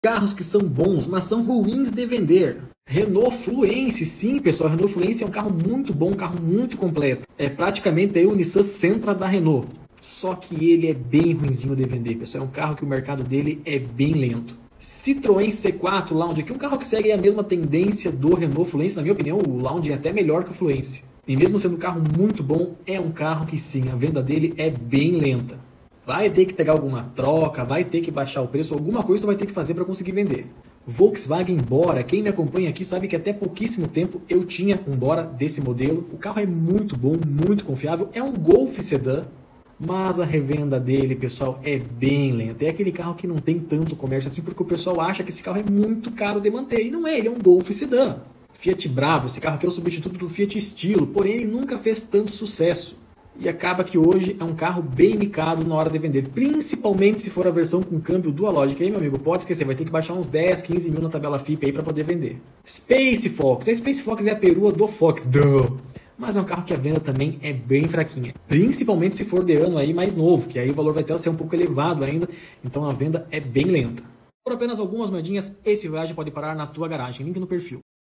Carros que são bons, mas são ruins de vender. Renault Fluence, sim pessoal, Renault Fluence é um carro muito bom, um carro muito completo. É praticamente aí o Nissan Sentra da Renault. Só que ele é bem ruinzinho de vender, pessoal. É um carro que o mercado dele é bem lento. Citroën C4 Lounge, que é um carro que segue a mesma tendência do Renault Fluence. Na minha opinião, o Lounge é até melhor que o Fluence. E mesmo sendo um carro muito bom, é um carro que sim, a venda dele é bem lenta. Vai ter que pegar alguma troca, vai ter que baixar o preço, alguma coisa tu vai ter que fazer para conseguir vender. Volkswagen Bora, quem me acompanha aqui sabe que até pouquíssimo tempo eu tinha um Bora desse modelo. O carro é muito bom, muito confiável, é um Golf Sedã, mas a revenda dele, pessoal, é bem lenta. É aquele carro que não tem tanto comércio assim, porque o pessoal acha que esse carro é muito caro de manter, e não é, ele é um Golf Sedã. Fiat Bravo, esse carro aqui é o substituto do Fiat Stilo, porém ele nunca fez tanto sucesso. E acaba que hoje é um carro bem micado na hora de vender, principalmente se for a versão com câmbio Dualogic. Aí, meu amigo, pode esquecer, vai ter que baixar uns 10, 15 mil na tabela FIP aí para poder vender. Space Fox, a Space Fox é a perua do Fox, mas é um carro que a venda também é bem fraquinha, principalmente se for de ano aí mais novo, que aí o valor vai até ser um pouco elevado ainda, então a venda é bem lenta. Por apenas algumas moedinhas, esse Voyage pode parar na tua garagem, link no perfil.